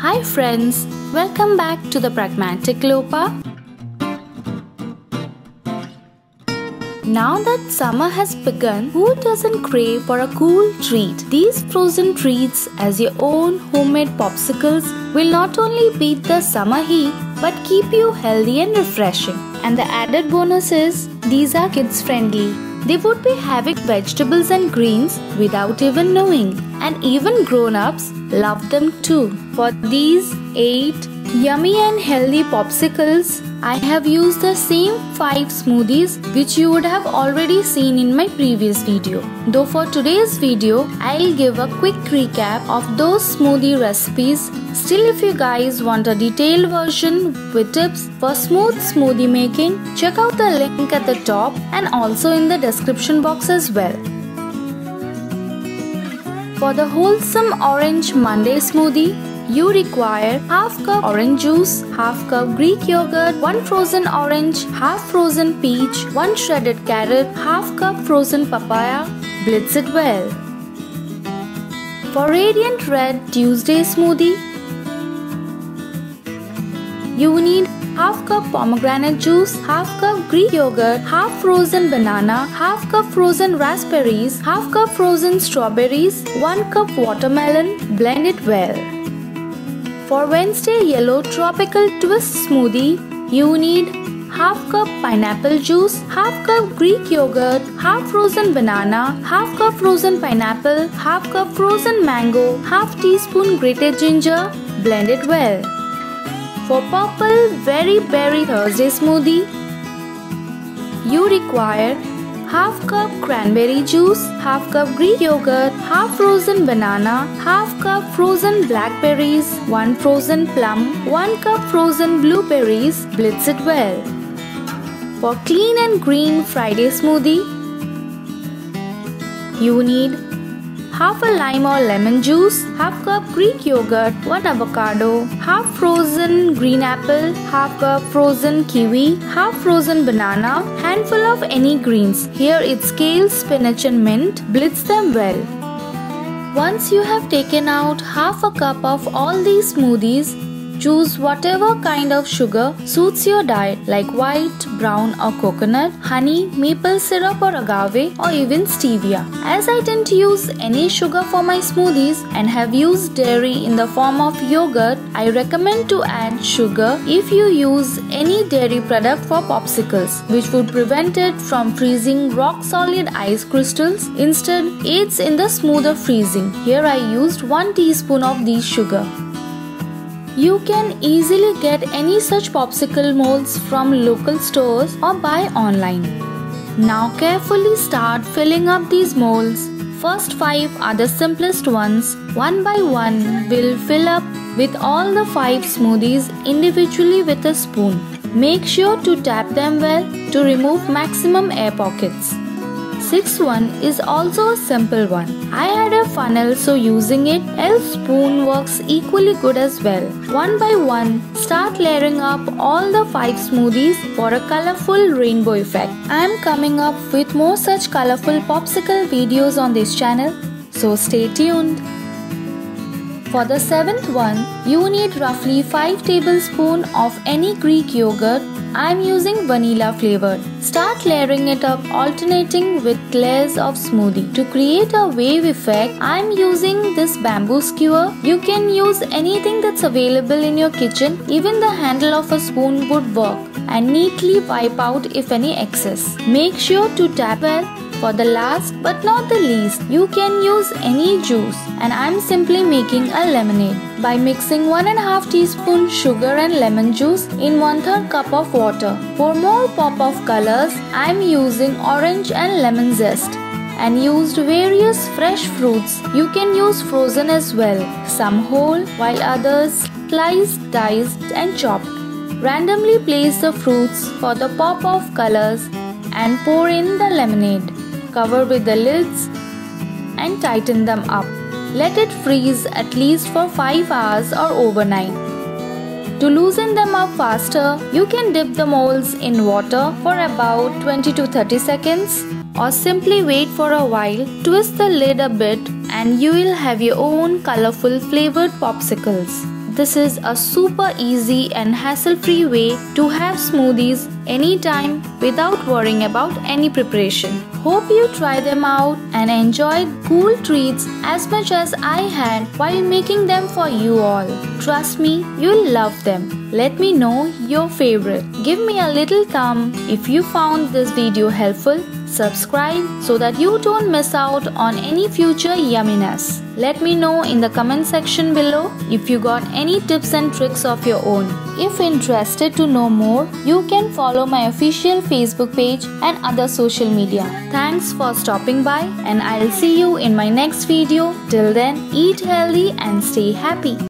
Hi friends, welcome back to the Pragmatic Lopa. Now that summer has begun, who doesn't crave for a cool treat? These frozen treats as your own homemade popsicles will not only beat the summer heat but keep you healthy and refreshing. And the added bonus is, these are kids friendly. They would be having vegetables and greens without even knowing. And even grown-ups love them too. For these 8 yummy and healthy popsicles, I have used the same 5 smoothies which you would have already seen in my previous video. Though for today's video, I'll give a quick recap of those smoothie recipes. Still, if you guys want a detailed version with tips for smooth smoothie making, check out the link at the top and also in the description box as well. For the Wholesome Orange Monday smoothie, you require half cup orange juice, half cup Greek yogurt, 1 frozen orange, half frozen peach, 1 shredded carrot, half cup frozen papaya. Blitz it well. For Radiant Red Tuesday smoothie, you need half cup pomegranate juice, half cup Greek yogurt, half frozen banana, half cup frozen raspberries, half cup frozen strawberries, 1 cup watermelon. Blend it well. For Wednesday Yellow Tropical Twist smoothie, you need half cup pineapple juice, half cup Greek yogurt, half frozen banana, half cup frozen pineapple, half cup frozen mango, half teaspoon grated ginger. Blend it well. For Purple Very Berry Thursday smoothie, you require half cup cranberry juice, half cup Greek yogurt, half frozen banana, half cup frozen blackberries, 1 frozen plum, 1 cup frozen blueberries. Blitz it well. For Clean and Green Friday smoothie, you need half a lime or lemon juice, half cup Greek yogurt, 1 avocado, half frozen green apple, half cup frozen kiwi, half frozen banana, handful of any greens. Here it's kale, spinach and mint. Blitz them well. Once you have taken out half a cup of all these smoothies, choose whatever kind of sugar suits your diet like white, brown or coconut, honey, maple syrup or agave or even stevia. As I tend to use any sugar for my smoothies and have used dairy in the form of yogurt, I recommend to add sugar if you use any dairy product for popsicles, which would prevent it from freezing rock solid ice crystals. Instead, aids in the smoother freezing. Here I used 1 teaspoon of this sugar. You can easily get any such popsicle molds from local stores or buy online. Now carefully start filling up these molds. First 5 are the simplest ones. One by one we'll fill up with all the 5 smoothies individually with a spoon. Make sure to tap them well to remove maximum air pockets. 6th one is also a simple one. I had a funnel, so using it, else spoon works equally good as well. One by one, start layering up all the 5 smoothies for a colorful rainbow effect. I am coming up with more such colorful popsicle videos on this channel, so stay tuned. For the 7th one, you need roughly 5 tablespoons of any Greek yogurt. I am using vanilla flavored. Start layering it up, alternating with layers of smoothie. To create a wave effect, I am using this bamboo skewer. You can use anything that's available in your kitchen. Even the handle of a spoon would work, and neatly wipe out if any excess. Make sure to tap well. For the last but not the least, you can use any juice, and I am simply making a lemonade by mixing 1.5 teaspoon sugar and lemon juice in 1/3 cup of water. For more pop of colors, I am using orange and lemon zest and used various fresh fruits. You can use frozen as well, some whole while others sliced, diced and chopped. Randomly place the fruits for the pop of colors and pour in the lemonade. Cover with the lids and tighten them up. Let it freeze at least for 5 hours or overnight. To loosen them up faster, you can dip the molds in water for about 20 to 30 seconds or simply wait for a while. Twist the lid a bit and you will have your own colorful flavored popsicles. This is a super easy and hassle-free way to have smoothies anytime without worrying about any preparation. Hope you try them out and enjoyed cool treats as much as I had while making them for you all. Trust me, you'll love them. Let me know your favorite. Give me a little thumb if you found this video helpful. Subscribe so that you don't miss out on any future yumminess. Let me know in the comment section below if you got any tips and tricks of your own. If interested to know more, you can follow my official Facebook page and other social media. Thanks for stopping by, and I'll see you in my next video. Till then, eat healthy and stay happy.